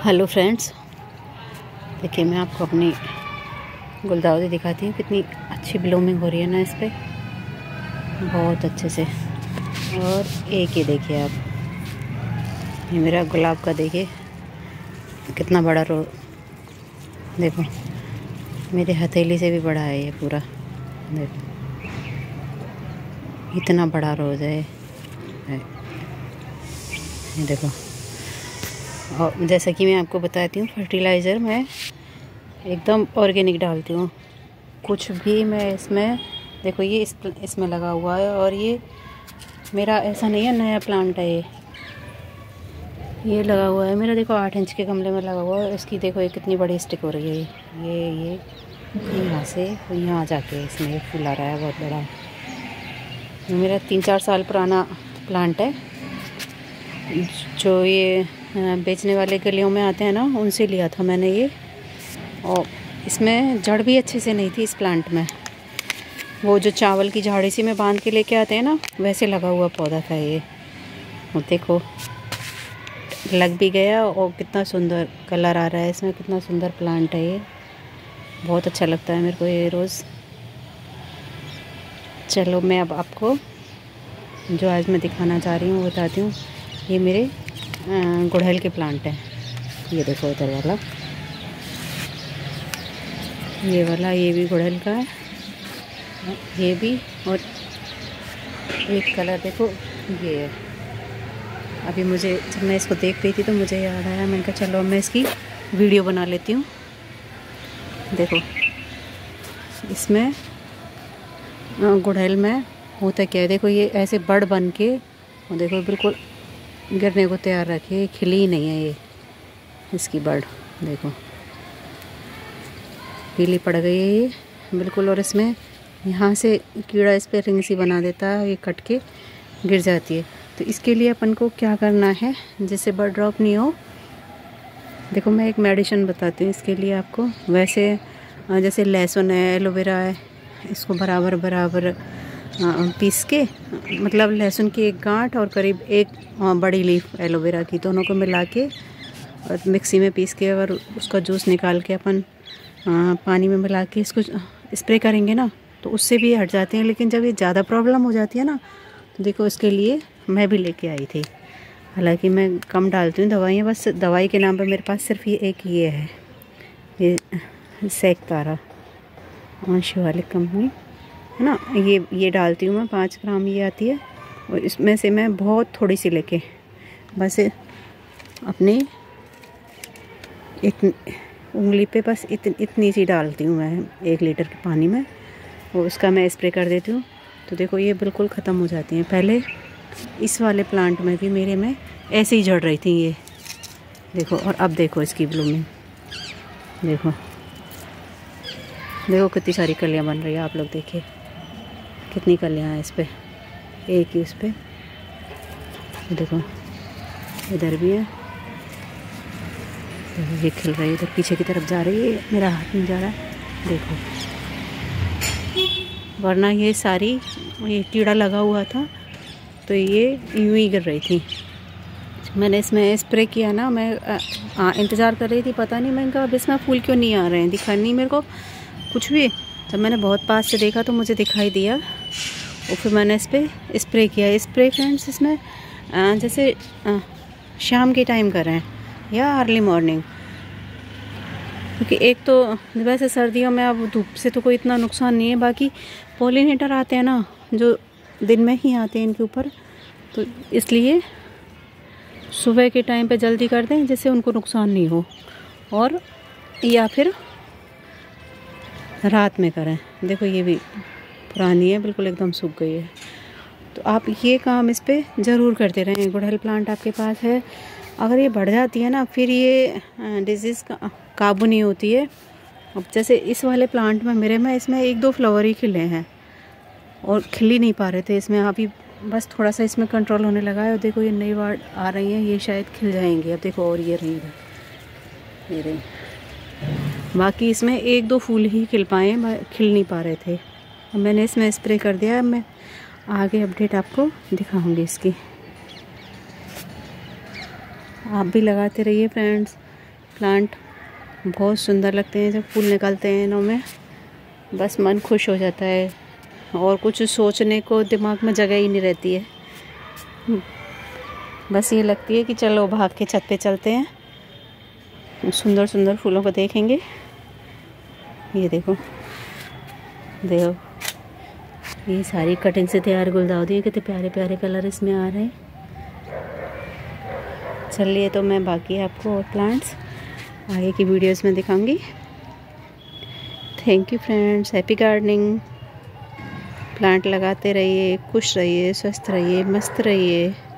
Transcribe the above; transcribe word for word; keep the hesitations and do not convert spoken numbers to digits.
Hello friends, देखिए मैं आपको अपनी गुलदाउदी दिखाती हूँ। कितनी अच्छी ब्लूमिंग हो रही है ना इस पर, बहुत अच्छे से। और एक ये देखिए आप, ये मेरा गुलाब का देखिए कितना बड़ा रो, देखो मेरे हथेली से भी बड़ा है ये पूरा। देखो इतना बड़ा रोज़ है ये, देखो। और जैसा कि मैं आपको बताती हूँ, फर्टिलाइज़र मैं एकदम ऑर्गेनिक डालती हूँ। कुछ भी मैं इसमें, देखो ये इस इसमें लगा हुआ है, और ये मेरा ऐसा नहीं है नया प्लांट है, ये ये लगा हुआ है मेरा। देखो आठ इंच के गमले में लगा हुआ है। इसकी देखो ये कितनी बड़ी स्टिक हो रही है। ये ये यहाँ से यहाँ जाके इसमें फूल आ रहा है, बहुत बड़ा। ये मेरा तीन चार साल पुराना प्लांट है, जो ये बेचने वाले गलियों में आते हैं ना, उनसे लिया था मैंने ये। और इसमें जड़ भी अच्छे से नहीं थी इस प्लांट में। वो जो चावल की झाड़ी सी में बांध के लेके आते हैं ना, वैसे लगा हुआ पौधा था ये। और देखो लग भी गया, और कितना सुंदर कलर आ रहा है इसमें, कितना सुंदर प्लांट है ये। बहुत अच्छा लगता है मेरे को ये रोज़। चलो मैं अब आपको जो आज मैं दिखाना चाह रही हूँ बताती हूँ। ये मेरे गुड़हल के प्लांट हैं। ये देखो इधर वाला, ये वाला, ये भी गुड़हल का है, ये भी। और एक कलर देखो ये है। अभी मुझे, जब मैं इसको देख रही थी तो मुझे याद आया, मैंने कहा चलो मैं इसकी वीडियो बना लेती हूँ। देखो इसमें गुड़हल में होता क्या है, देखो ये ऐसे बड़ बन के, और देखो बिल्कुल गिरने को तैयार रखी, खिली ही नहीं है ये इसकी बड़। देखो पीली पड़ गई है ये बिल्कुल। और इसमें यहाँ से कीड़ा इस पर रिंग सी बना देता है, ये कट के गिर जाती है। तो इसके लिए अपन को क्या करना है, जिससे बर्ड ड्रॉप नहीं हो। देखो मैं एक मेडिसिन बताती हूँ इसके लिए आपको। वैसे जैसे लहसुन है, एलोवेरा है, इसको बराबर बराबर पीस के, मतलब लहसुन की एक गांठ और करीब एक बड़ी लीफ एलोवेरा की, दोनों को मिला के और मिक्सी में पीस के, और उसका जूस निकाल के अपन पानी में मिला के इसको स्प्रे करेंगे ना, तो उससे भी हट जाते हैं। लेकिन जब ये ज़्यादा प्रॉब्लम हो जाती है ना, तो देखो इसके लिए मैं भी लेके आई थी। हालांकि मैं कम डालती हूँ दवाइयाँ, बस दवाई के नाम पे मेरे पास सिर्फ ये एक ये है, ये सेकतारा शिवालिक कंपनी है ना, ये ये डालती हूँ मैं। पाँच ग्राम ये आती है, और इसमें से मैं बहुत थोड़ी सी लेके बस अपनी इतनी उंगली पे बस इतनी इतनी सी डालती हूँ मैं एक लीटर के पानी में, और उसका मैं स्प्रे कर देती हूँ। तो देखो ये बिल्कुल ख़त्म हो जाती हैं। पहले इस वाले प्लांट में भी मेरे में ऐसे ही झड़ रही थी ये, देखो। और अब देखो इसकी ब्लूमिंग, देखो देखो कितनी सारी कलियाँ बन रही है। आप लोग देखिए कितनी कलियाँ हैं इस पर, एक ही इस पर। देखो इधर भी है, ये खिल रही है, इधर पीछे की तरफ जा रही है, मेरा हाथ नहीं जा रहा है, देखो। वरना ये सारी, ये कीड़ा लगा हुआ था तो ये यूं ही गिर रही थी। मैंने इसमें स्प्रे किया ना, मैं आ, आ, इंतज़ार कर रही थी, पता नहीं, मैंने कहा अब इसमें फूल क्यों नहीं आ रहे हैं, दिखा नहीं मेरे को कुछ भी। जब मैंने बहुत पास से देखा तो मुझे दिखाई दिया, और फिर मैंने इस पर स्प्रे किया। स्प्रे फ्रेंड्स इसमें आ, जैसे आ, शाम के टाइम करें या अर्ली मॉर्निंग, क्योंकि एक तो वैसे सर्दियों में अब धूप से तो कोई इतना नुकसान नहीं है। बाकी पॉलिनेटर आते हैं ना, जो दिन में ही आते हैं इनके ऊपर, तो इसलिए सुबह के टाइम पे जल्दी कर दें जिससे उनको नुकसान नहीं हो, और या फिर रात में करें। देखो ये भी पुरानी है, बिल्कुल एकदम सूख गई है। तो आप ये काम इस पे ज़रूर करते रहें। गुड़हल प्लांट आपके पास है, अगर ये बढ़ जाती है ना, फिर ये डिजीज़ का काबू नहीं होती है। अब जैसे इस वाले प्लांट में मेरे में, इसमें एक दो फ्लावर ही खिले हैं, और खिल ही नहीं पा रहे थे इसमें। अभी बस थोड़ा सा इसमें कंट्रोल होने लगा है, और देखो ये नई वार्ड आ रही हैं, ये शायद खिल जाएंगे अब देखो। और ये रही ये रही, बाकी इसमें एक दो फूल ही खिल पाए, खिल नहीं पा रहे थे। अब मैंने इसमें स्प्रे कर दिया है। मैं आगे अपडेट आपको दिखाऊंगी इसकी। आप भी लगाते रहिए फ्रेंड्स। प्लांट बहुत सुंदर लगते हैं जब फूल निकलते हैं इनों में, बस मन खुश हो जाता है और कुछ सोचने को दिमाग में जगह ही नहीं रहती है। बस ये लगती है कि चलो भाग के छत पे चलते हैं, सुंदर सुंदर फूलों को देखेंगे। ये देखो देखो ये सारी कटिंग से तैयार गुलदाउदी है, कितने प्यारे प्यारे कलर इसमें आ रहे हैं। चलिए तो मैं बाकी आपको और प्लांट्स आगे की वीडियोस में दिखाऊंगी। Thank you friends, happy gardening. Plant लगाते रहिए, खुश रहिए, स्वस्थ रहिए, मस्त रहिए।